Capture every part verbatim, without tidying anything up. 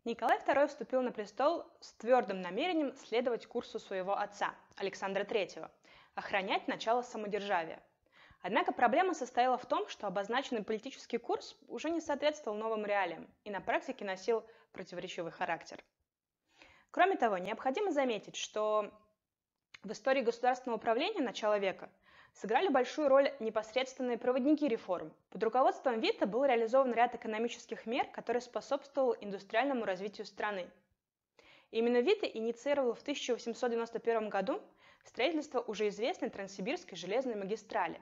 Николай второй вступил на престол с твердым намерением следовать курсу своего отца, Александра третьего, охранять начало самодержавия. Однако проблема состояла в том, что обозначенный политический курс уже не соответствовал новым реалиям и на практике носил противоречивый характер. Кроме того, необходимо заметить, что в истории государственного управления начала века сыграли большую роль непосредственные проводники реформ. Под руководством Витта был реализован ряд экономических мер, которые способствовал индустриальному развитию страны. Именно Витта инициировал в тысяча восемьсот девяносто первом году строительство уже известной Транссибирской железной магистрали.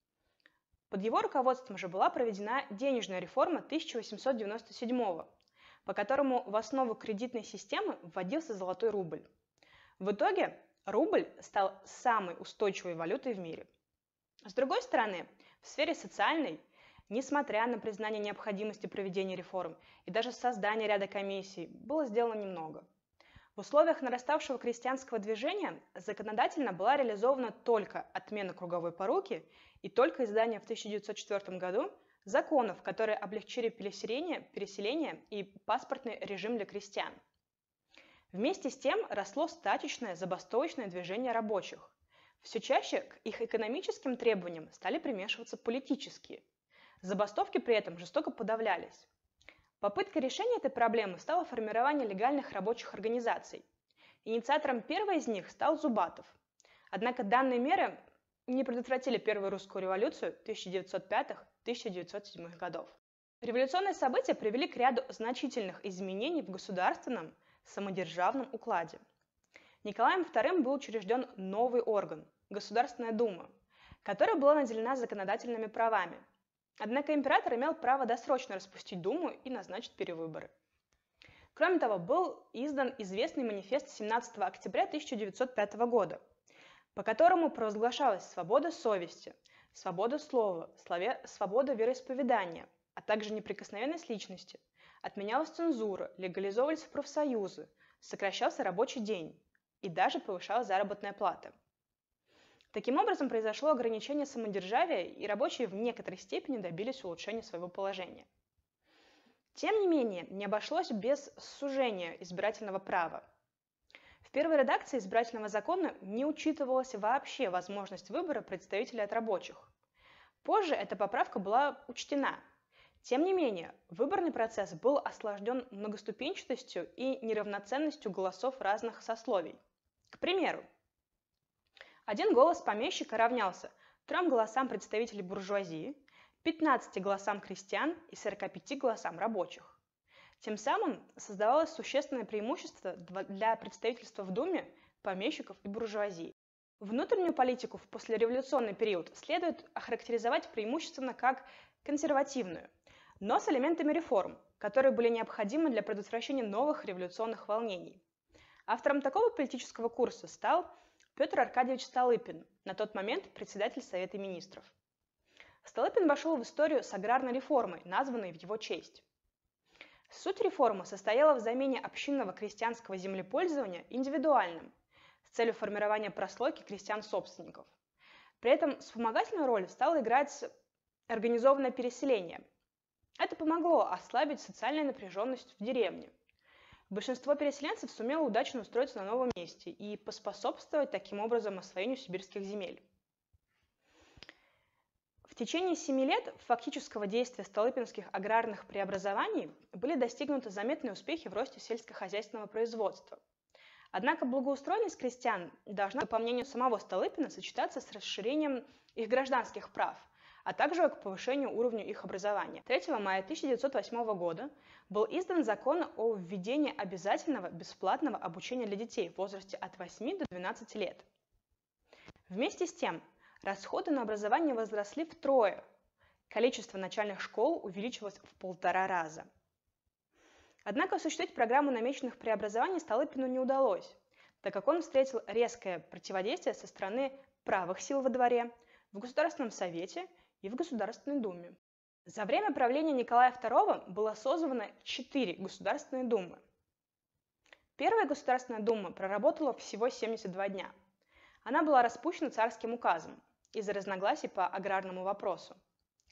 Под его руководством же была проведена денежная реформа тысяча восемьсот девяносто седьмого, по которому в основу кредитной системы вводился золотой рубль. В итоге рубль стал самой устойчивой валютой в мире. С другой стороны, в сфере социальной, несмотря на признание необходимости проведения реформ и даже создания ряда комиссий, было сделано немного. В условиях нараставшего крестьянского движения законодательно была реализована только отмена круговой поруки и только издание в тысяча девятьсот четвёртом году законов, которые облегчили переселение, переселение и паспортный режим для крестьян. Вместе с тем росло стачечное забастовочное движение рабочих. Все чаще к их экономическим требованиям стали примешиваться политические. Забастовки при этом жестоко подавлялись. Попыткой решения этой проблемы стало формирование легальных рабочих организаций. Инициатором первой из них стал Зубатов. Однако данные меры не предотвратили Первую русскую революцию тысяча девятьсот пятого — тысяча девятьсот седьмого годов. Революционные события привели к ряду значительных изменений в государственном самодержавном укладе. Николаем вторым был учрежден новый орган – Государственная Дума, которая была наделена законодательными правами. Однако император имел право досрочно распустить Думу и назначить перевыборы. Кроме того, был издан известный манифест семнадцатого октября тысяча девятьсот пятого года, по которому провозглашалась свобода совести, свобода слова, свобода вероисповедания, а также неприкосновенность личности, отменялась цензура, легализовывались профсоюзы, сокращался рабочий день и даже повышалась заработная плата. Таким образом, произошло ограничение самодержавия, и рабочие в некоторой степени добились улучшения своего положения. Тем не менее, не обошлось без сужения избирательного права. В первой редакции избирательного закона не учитывалась вообще возможность выбора представителей от рабочих. Позже эта поправка была учтена. Тем не менее, выборный процесс был осложнен многоступенчатостью и неравноценностью голосов разных сословий. К примеру, один голос помещика равнялся трем голосам представителей буржуазии, пятнадцати голосам крестьян и сорока пяти голосам рабочих. Тем самым создавалось существенное преимущество для представительства в Думе помещиков и буржуазии. Внутреннюю политику в послереволюционный период следует охарактеризовать преимущественно как консервативную, но с элементами реформ, которые были необходимы для предотвращения новых революционных волнений. Автором такого политического курса стал Петр Аркадьевич Столыпин, на тот момент председатель Совета министров. Столыпин вошел в историю с аграрной реформой, названной в его честь. Суть реформы состояла в замене общинного крестьянского землепользования индивидуальным, с целью формирования прослойки крестьян-собственников. При этом вспомогательную роль стало играть организованное переселение. Это помогло ослабить социальную напряженность в деревне. Большинство переселенцев сумело удачно устроиться на новом месте и поспособствовать таким образом освоению сибирских земель. В течение семи лет фактического действия столыпинских аграрных преобразований были достигнуты заметные успехи в росте сельскохозяйственного производства. Однако благоустроенность крестьян должна, по мнению самого Столыпина, сочетаться с расширением их гражданских прав, а также к повышению уровня их образования. третьего мая тысяча девятьсот восьмого года был издан закон о введении обязательного бесплатного обучения для детей в возрасте от восьми до двенадцати лет. Вместе с тем, расходы на образование возросли втрое, количество начальных школ увеличилось в полтора раза. Однако осуществить программу намеченных преобразований Столыпину не удалось, так как он встретил резкое противодействие со стороны правых сил во дворе, в Государственном совете и в Государственной думе. За время правления Николая второго было созвано четыре Государственные думы. Первая Государственная дума проработала всего семьдесят два дня. Она была распущена царским указом из-за разногласий по аграрному вопросу.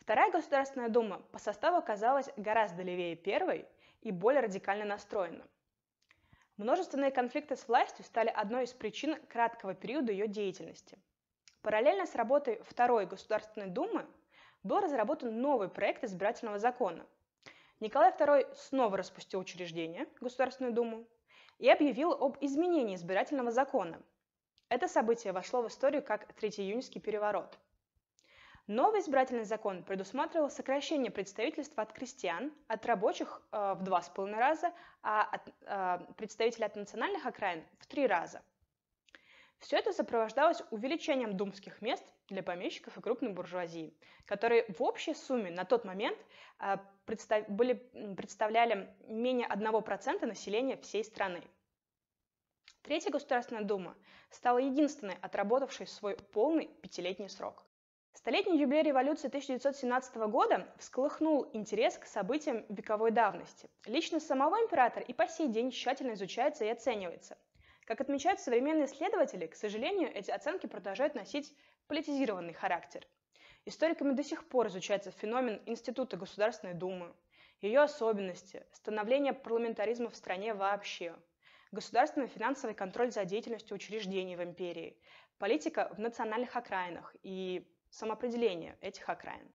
Вторая Государственная Дума по составу оказалась гораздо левее первой и более радикально настроена. Множественные конфликты с властью стали одной из причин краткого периода ее деятельности. Параллельно с работой Второй Государственной Думы был разработан новый проект избирательного закона. Николай второй снова распустил учреждение, Государственную Думу, и объявил об изменении избирательного закона. Это событие вошло в историю как Третьеиюньский переворот. Новый избирательный закон предусматривал сокращение представительства от крестьян, от рабочих э, в два с половиной раза, а от э, представителей от национальных окраин в три раза. Все это сопровождалось увеличением думских мест для помещиков и крупной буржуазии, которые в общей сумме на тот момент э, представ, были, представляли менее одного процента населения всей страны. Третья Государственная Дума стала единственной, отработавшей свой полный пятилетний срок. Столетний юбилей революции тысяча девятьсот семнадцатого года всколыхнул интерес к событиям вековой давности. Личность самого императора и по сей день тщательно изучается и оценивается. Как отмечают современные исследователи, к сожалению, эти оценки продолжают носить политизированный характер. Историками до сих пор изучается феномен Института Государственной Думы, ее особенности, становление парламентаризма в стране вообще, государственный финансовый контроль за деятельностью учреждений в империи, политика в национальных окраинах и самоопределение этих окраин.